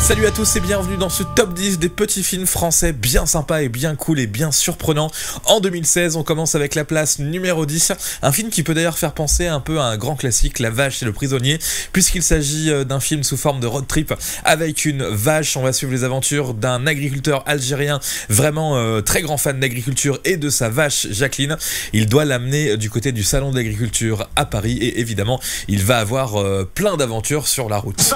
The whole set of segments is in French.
Salut à tous et bienvenue dans ce top 10 des petits films français bien sympas et bien cool et bien surprenants. En 2016, on commence avec la place numéro 10, un film qui peut d'ailleurs faire penser un peu à un grand classique, La Vache et le Prisonnier, puisqu'il s'agit d'un film sous forme de road trip avec une vache. On va suivre les aventures d'un agriculteur algérien vraiment très grand fan d'agriculture et de sa vache Jacqueline. Il doit l'amener du côté du salon de l'agriculture à Paris et évidemment, il va avoir plein d'aventures sur la route.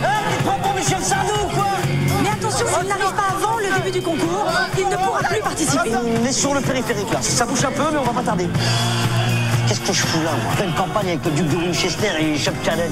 Mais attention, s'il n'arrive pas avant le début du concours, il ne pourra plus participer. On est sur le périphérique là, ça bouge un peu mais on va pas tarder. Qu'est-ce que je fous là, moi? Pleine campagne avec le duc de Winchester et Chuck Calais.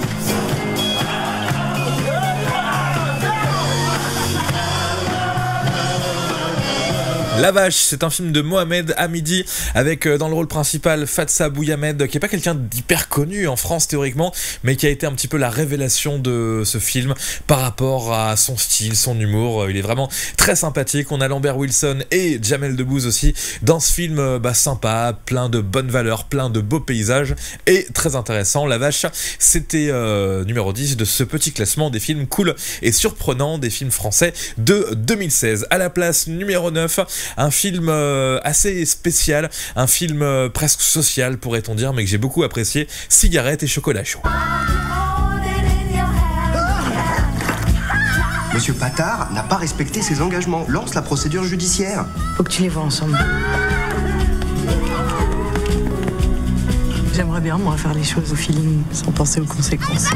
La Vache, c'est un film de Mohamed Hamidi avec dans le rôle principal Fatsa Bouyamed, qui est pas quelqu'un d'hyper connu en France théoriquement, mais qui a été un petit peu la révélation de ce film par rapport à son style, son humour. Il est vraiment très sympathique. On a Lambert Wilson et Jamel Debbouze aussi dans ce film sympa, plein de bonnes valeurs, plein de beaux paysages et très intéressant. La Vache, c'était numéro 10 de ce petit classement des films cool et surprenants des films français de 2016. À la place numéro 9, un film assez spécial, un film presque social pourrait-on dire, mais que j'ai beaucoup apprécié, Cigarette et chocolat chaud. Monsieur Patard n'a pas respecté ses engagements. Lance la procédure judiciaire. Faut que tu les vois ensemble. J'aimerais bien, moi, faire les choses au feeling, sans penser aux conséquences.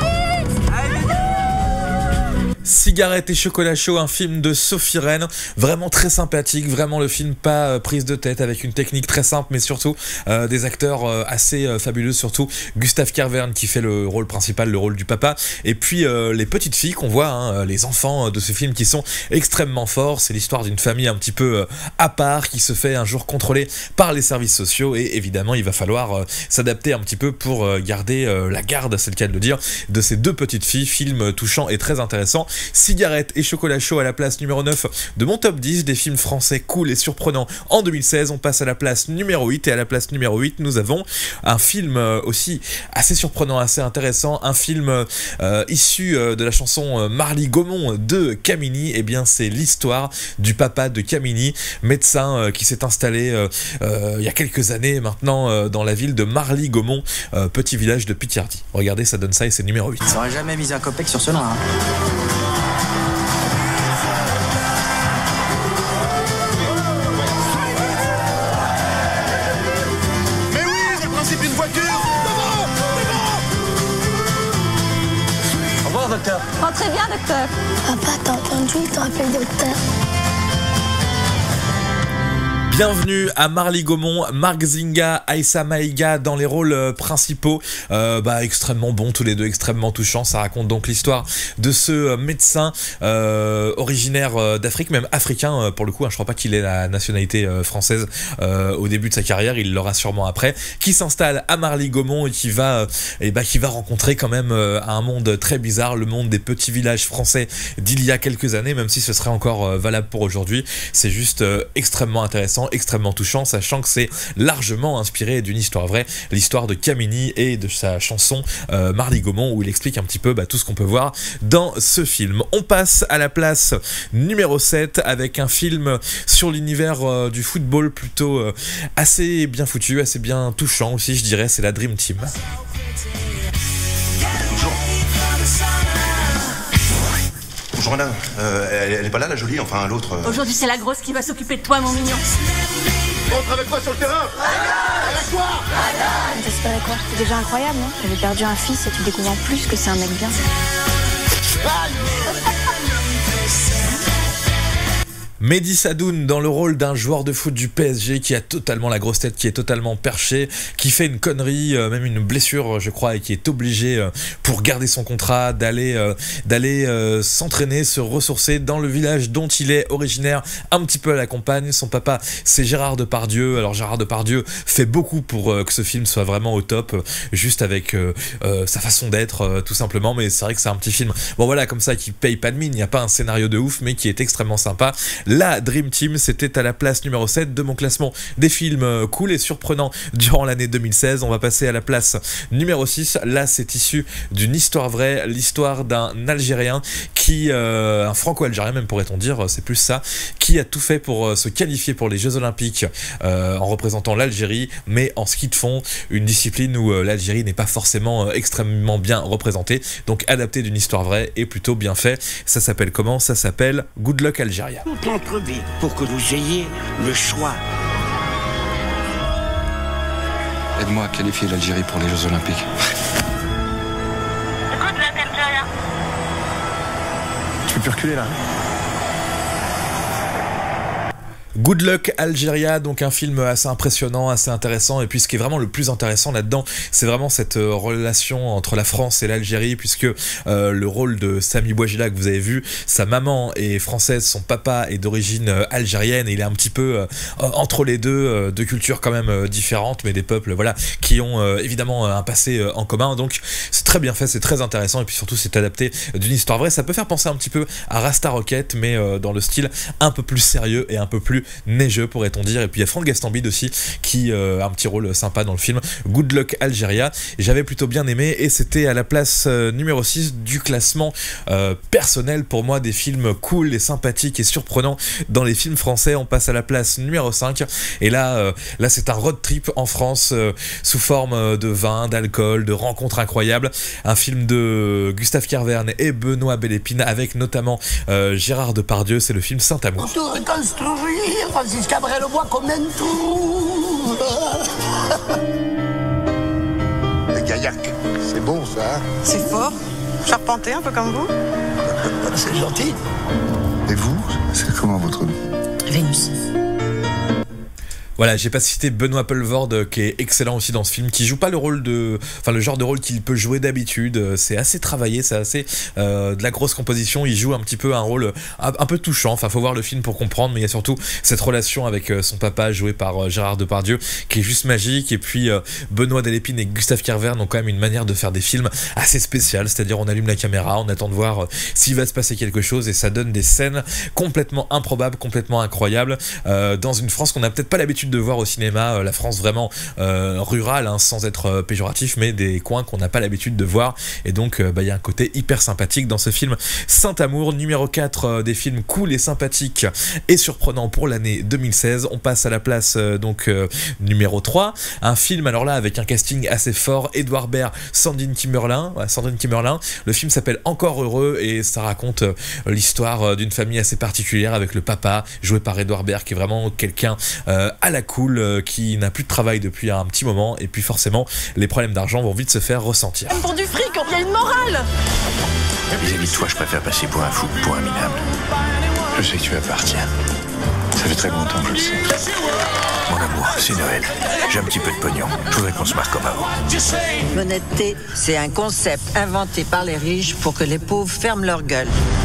Cigarette et chocolat chaud, un film de Sophie Rennes, vraiment très sympathique, vraiment le film pas prise de tête, avec une technique très simple, mais surtout des acteurs assez fabuleux, surtout Gustave Kervern qui fait le rôle principal, le rôle du papa, et puis les petites filles qu'on voit, les enfants de ce film qui sont extrêmement forts. C'est l'histoire d'une famille un petit peu à part qui se fait un jour contrôler par les services sociaux, et évidemment il va falloir s'adapter un petit peu pour garder la garde, c'est le cas de le dire, de ces deux petites filles. Film touchant et très intéressant. Cigarette et chocolat chaud à la place numéro 9 de mon top 10 des films français cool et surprenants en 2016. On passe à la place numéro 8 et à la place numéro 8 nous avons un film aussi assez surprenant, assez intéressant, un film issu de la chanson Marly Gaumont de Camini. Et bien c'est l'histoire du papa de Camini, médecin qui s'est installé il y a quelques années maintenant dans la ville de Marly Gaumont, petit village de Picardie. Regardez, ça donne ça et c'est numéro 8. J'aurais jamais mis un copec sur ce nom, hein. Oh, très bien, docteur. Papa, t'as entendu, il te rappelle docteur. Bienvenue à Marly Gaumont, Marc Zinga, Aïssa Maïga dans les rôles principaux, extrêmement bons tous les deux, extrêmement touchants. Ça raconte donc l'histoire de ce médecin originaire d'Afrique, même africain pour le coup, je crois pas qu'il ait la nationalité française au début de sa carrière, il l'aura sûrement après, qui s'installe à Marly Gaumont et qui va rencontrer quand même un monde très bizarre, le monde des petits villages français d'il y a quelques années, même si ce serait encore valable pour aujourd'hui. C'est juste extrêmement intéressant, extrêmement touchant, sachant que c'est largement inspiré d'une histoire vraie, l'histoire de Camini et de sa chanson Marly Gaumont, où il explique un petit peu tout ce qu'on peut voir dans ce film. On passe à la place numéro 7 avec un film sur l'univers du football plutôt assez bien foutu, assez bien touchant aussi, je dirais, c'est la Dream Team. Bonjour madame, elle est pas là la jolie, enfin l'autre... Aujourd'hui, c'est la grosse qui va s'occuper de toi, mon mignon. Rentre avec moi sur le terrain. T'espérais quoi? C'est déjà incroyable, non? T'avais perdu un fils et tu découvres en plus que c'est un mec bien. Mehdi Sadoun dans le rôle d'un joueur de foot du PSG qui a totalement la grosse tête, qui est totalement perché, qui fait une connerie, même une blessure je crois, et qui est obligé pour garder son contrat d'aller s'entraîner, se ressourcer dans le village dont il est originaire, un petit peu à la campagne. Son papa c'est Gérard Depardieu. Alors Gérard Depardieu fait beaucoup pour que ce film soit vraiment au top, juste avec sa façon d'être tout simplement, mais c'est vrai que c'est un petit film, bon voilà, comme ça, qui paye pas de mine, il n'y a pas un scénario de ouf mais qui est extrêmement sympa. La Dream Team, c'était à la place numéro 7 de mon classement des films cool et surprenants durant l'année 2016. On va passer à la place numéro 6. Là, c'est issu d'une histoire vraie, l'histoire d'un Algérien qui, un franco-algérien même pourrait-on dire, c'est plus ça, qui a tout fait pour se qualifier pour les Jeux Olympiques en représentant l'Algérie, mais en ski de fond, une discipline où l'Algérie n'est pas forcément extrêmement bien représentée, donc adapté d'une histoire vraie et plutôt bien fait. Ça s'appelle comment? Ça s'appelle Good Luck Algeria. Toute notre vie pour que vous ayez le choix. Aide-moi à qualifier l'Algérie pour les Jeux Olympiques. Good luck Algeria. Tu peux plus reculer là. Good Luck Algeria, donc un film assez impressionnant, assez intéressant, et puis ce qui est vraiment le plus intéressant là-dedans, c'est vraiment cette relation entre la France et l'Algérie, puisque le rôle de Sami Bouajila que vous avez vu, sa maman est française, son papa est d'origine algérienne, et il est un petit peu entre les deux, de cultures quand même différentes, mais des peuples voilà qui ont évidemment un passé en commun, donc c'est très bien fait, c'est très intéressant, et puis surtout c'est adapté d'une histoire vraie. Ça peut faire penser un petit peu à Rasta Rocket, mais dans le style un peu plus sérieux et un peu plus neigeux pourrait-on dire. Et puis il y a Franck Gastambide aussi qui a un petit rôle sympa dans le film Good Luck Algeria. J'avais plutôt bien aimé, et c'était à la place numéro 6 du classement personnel pour moi des films cool et sympathiques et surprenants dans les films français. On passe à la place numéro 5, et là c'est un road trip en France sous forme de vin, d'alcool, de rencontres incroyables. Un film de Gustave Kervern et Benoît Bélépine avec notamment Gérard Depardieu. C'est le film Saint-Amour. Tout reconstruire, Francis Cabrel, le bois comme un tout. Les Gaillac, c'est bon ça. C'est fort. Charpenté, un peu comme vous. C'est gentil. Et vous, c'est comment votre nom? Vénus. Voilà, j'ai pas cité Benoît Poelvoorde qui est excellent aussi dans ce film, qui joue pas le rôle de, enfin le genre de rôle qu'il peut jouer d'habitude. C'est assez travaillé, c'est assez de la grosse composition. Il joue un petit peu un rôle un peu touchant. Enfin, faut voir le film pour comprendre, mais il y a surtout cette relation avec son papa joué par Gérard Depardieu qui est juste magique. Et puis Benoît Bélépine et Gustave Kervern ont quand même une manière de faire des films assez spéciale, c'est-à-dire on allume la caméra, on attend de voir s'il va se passer quelque chose, et ça donne des scènes complètement improbables, complètement incroyables dans une France qu'on n'a peut-être pas l'habitude de voir au cinéma, la France vraiment rurale, hein, sans être péjoratif, mais des coins qu'on n'a pas l'habitude de voir, et donc il y a un côté hyper sympathique dans ce film Saint-Amour, numéro 4 des films cool et sympathiques et surprenants pour l'année 2016. On passe à la place numéro 3, un film alors là avec un casting assez fort, Edouard Baird, Sandrine Kimerlin. Le film s'appelle Encore heureux, et ça raconte l'histoire d'une famille assez particulière avec le papa joué par Edouard Baird qui est vraiment quelqu'un à la cool, qui n'a plus de travail depuis un petit moment, et puis forcément les problèmes d'argent vont vite se faire ressentir. Pour du fric, il y a une morale. Vis-à-vis de toi, je préfère passer pour un fou que pour un minable. Je sais que tu vas partir. Ça fait très longtemps que je le sais. Mon amour, c'est Noël. J'ai un petit peu de pognon. Je voudrais qu'on se marre comme avant. L'honnêteté, c'est un concept inventé par les riches pour que les pauvres ferment leur gueule.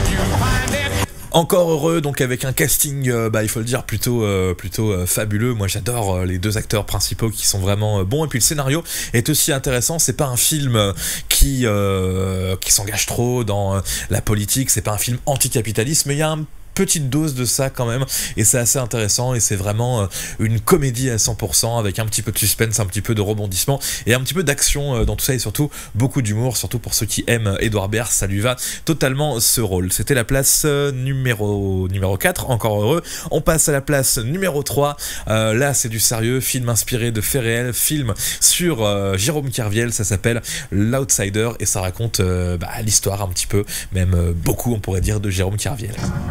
Encore heureux, donc avec un casting, il faut le dire, plutôt fabuleux. Moi j'adore les deux acteurs principaux qui sont vraiment bons, et puis le scénario est aussi intéressant. C'est pas un film qui s'engage trop dans la politique, c'est pas un film anticapitaliste, mais il y a un petite dose de ça quand même, et c'est assez intéressant, et c'est vraiment une comédie à 100% avec un petit peu de suspense, un petit peu de rebondissement et un petit peu d'action dans tout ça, et surtout beaucoup d'humour, surtout pour ceux qui aiment Edouard Baird, ça lui va totalement ce rôle. C'était la place numéro 4, Encore heureux. On passe à la place numéro 3, là c'est du sérieux, film inspiré de faits réels, film sur Jérôme Kerviel, ça s'appelle L'Outsider, et ça raconte l'histoire un petit peu, même beaucoup on pourrait dire, de Jérôme Kerviel.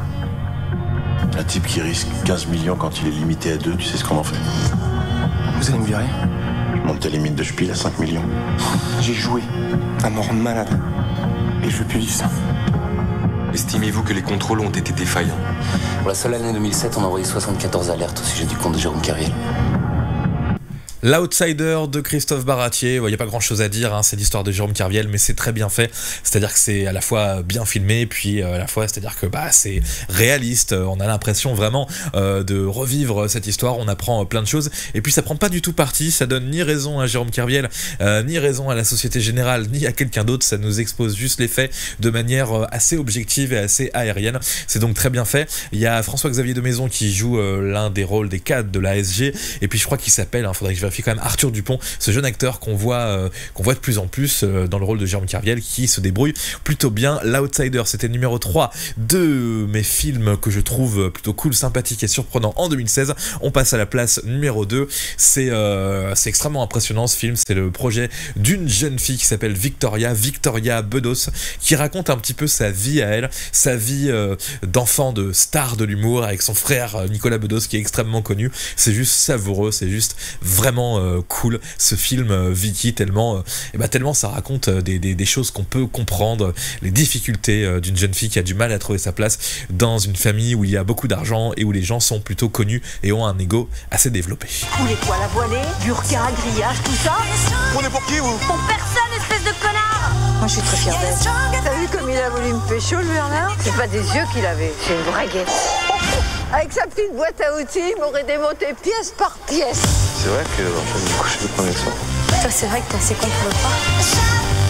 Un type qui risque 15 millions quand il est limité à 2, tu sais ce qu'on en fait? Vous allez me virer? Je monte ta limite de spiel à 5 millions. J'ai joué à me rendre malade. Et je veux plus vivre ça. Estimez-vous que les contrôles ont été défaillants? Pour la seule année 2007, on a envoyé 74 alertes au sujet du compte de Jérôme Kerviel. L'Outsider de Christophe Baratier, il n'y a pas grand chose à dire, hein, c'est l'histoire de Jérôme Kerviel, mais c'est très bien fait, c'est-à-dire que c'est à la fois bien filmé, puis à la fois c'est-à-dire que c'est réaliste, on a l'impression vraiment de revivre cette histoire, on apprend plein de choses, et puis ça prend pas du tout parti, ça donne ni raison à Jérôme Kerviel, ni raison à la Société Générale, ni à quelqu'un d'autre, ça nous expose juste les faits de manière assez objective et assez aérienne, c'est donc très bien fait. Il y a François-Xavier de Maison qui joue l'un des rôles des cadres de l'ASG, et puis je crois qu'il s'appelle, faudrait que je vérifie quand même, Arthur Dupont, ce jeune acteur qu'on voit de plus en plus dans le rôle de Jérôme Kerviel, qui se débrouille plutôt bien. L'Outsider, c'était numéro 3 de mes films que je trouve plutôt cool, sympathique et surprenant en 2016. On passe à la place numéro 2. C'est extrêmement impressionnant ce film, c'est le projet d'une jeune fille qui s'appelle Victoria Bedos, qui raconte un petit peu sa vie à elle, sa vie d'enfant de star de l'humour avec son frère Nicolas Bedos qui est extrêmement connu. C'est juste savoureux, c'est juste vraiment cool ce film Vicky, tellement ça raconte des choses qu'on peut comprendre, les difficultés d'une jeune fille qui a du mal à trouver sa place dans une famille où il y a beaucoup d'argent et où les gens sont plutôt connus et ont un ego assez développé. Tous les poils à voiler, burqa, grillage, tout ça. On est pour qui, vous? Pour personne, espèce de connard. Moi, je suis très fière d'elle. T'as vu comme il a voulu me pécho, le Bernard? C'est pas des yeux qu'il avait, c'est une vraie guette. Avec sa petite boîte à outils, il m'aurait démonté pièce par pièce. C'est vrai que je vais me coucher le premier soir. Toi, c'est vrai que t'es assez con pour le croire.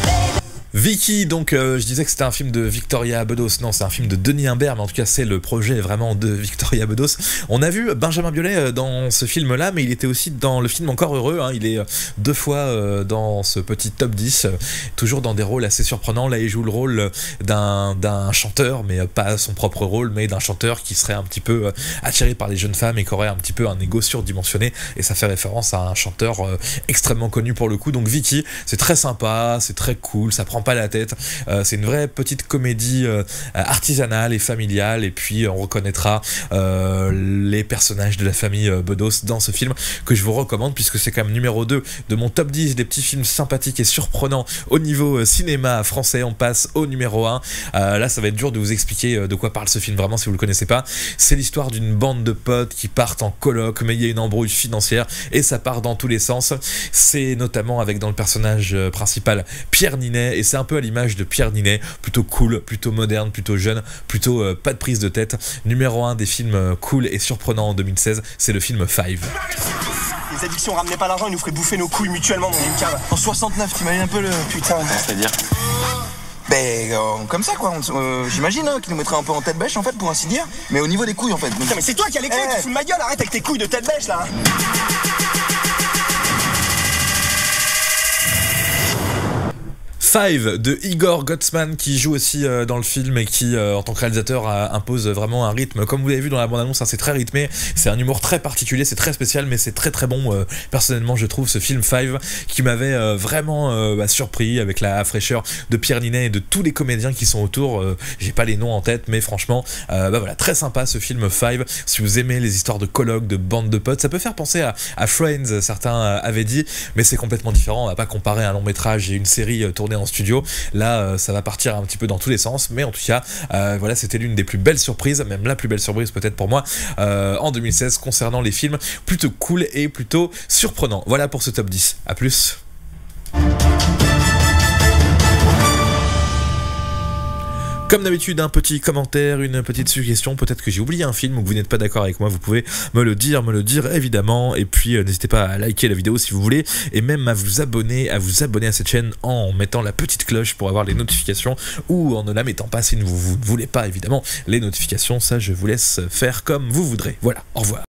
Vicky, donc je disais que c'était un film de Victoria Bedos, non c'est un film de Denis Imbert, mais en tout cas c'est le projet vraiment de Victoria Bedos. On a vu Benjamin Biolay dans ce film là, mais il était aussi dans le film Encore Heureux, hein. Il est 2 fois dans ce petit top 10, toujours dans des rôles assez surprenants. Là il joue le rôle d'un chanteur, mais pas son propre rôle, mais d'un chanteur qui serait un petit peu attiré par les jeunes femmes et qui aurait un petit peu un ego surdimensionné, et ça fait référence à un chanteur extrêmement connu pour le coup. Donc Vicky, c'est très sympa, c'est très cool, ça prend pas la tête, c'est une vraie petite comédie artisanale et familiale, et puis on reconnaîtra les personnages de la famille Bedos dans ce film que je vous recommande, puisque c'est quand même numéro 2 de mon top 10 des petits films sympathiques et surprenants au niveau cinéma français. On passe au numéro 1. Là ça va être dur de vous expliquer de quoi parle ce film vraiment si vous le connaissez pas. C'est l'histoire d'une bande de potes qui partent en coloc, mais il y a une embrouille financière et ça part dans tous les sens. C'est notamment avec dans le personnage principal Pierre Ninet, et c'est un peu à l'image de Pierre Ninet, plutôt cool, plutôt moderne, plutôt jeune, plutôt pas de prise de tête. Numéro 1 des films cool et surprenants en 2016, c'est le film Five. Les addictions ramenaient pas l'argent, ils nous feraient bouffer nos couilles mutuellement dans une cave. En 69, t'imagines un peu le putain. C'est-à-dire comme ça quoi, j'imagine qu'ils nous mettraient un peu en tête bêche en fait, pour ainsi dire. Mais au niveau des couilles en fait. Putain mais c'est toi qui as les clés, tu fous de ma gueule, arrête avec tes couilles de tête bêche là. Five de Igor Gottsman, qui joue aussi dans le film et qui en tant que réalisateur impose vraiment un rythme, comme vous l'avez vu dans la bande-annonce, hein, c'est très rythmé, c'est un humour très particulier, c'est très spécial, mais c'est très très bon. Personnellement je trouve ce film Five qui m'avait vraiment surpris, avec la fraîcheur de Pierre Ninet et de tous les comédiens qui sont autour. J'ai pas les noms en tête, mais franchement voilà, très sympa ce film Five. Si vous aimez les histoires de colloques, de bandes de potes, ça peut faire penser à Friends, certains avaient dit, mais c'est complètement différent. On va pas comparer un long métrage et une série tournée en studio. Là ça va partir un petit peu dans tous les sens, mais en tout cas voilà, c'était l'une des plus belles surprises, même la plus belle surprise peut-être pour moi en 2016 concernant les films plutôt cool et plutôt surprenants. Voilà pour ce top 10, à plus. Comme d'habitude, un petit commentaire, une petite suggestion, peut-être que j'ai oublié un film ou que vous n'êtes pas d'accord avec moi, vous pouvez me le dire évidemment, et puis n'hésitez pas à liker la vidéo si vous voulez, et même à vous abonner à cette chaîne en mettant la petite cloche pour avoir les notifications, ou en ne la mettant pas si vous ne voulez pas évidemment les notifications. Ça je vous laisse faire comme vous voudrez. Voilà, au revoir.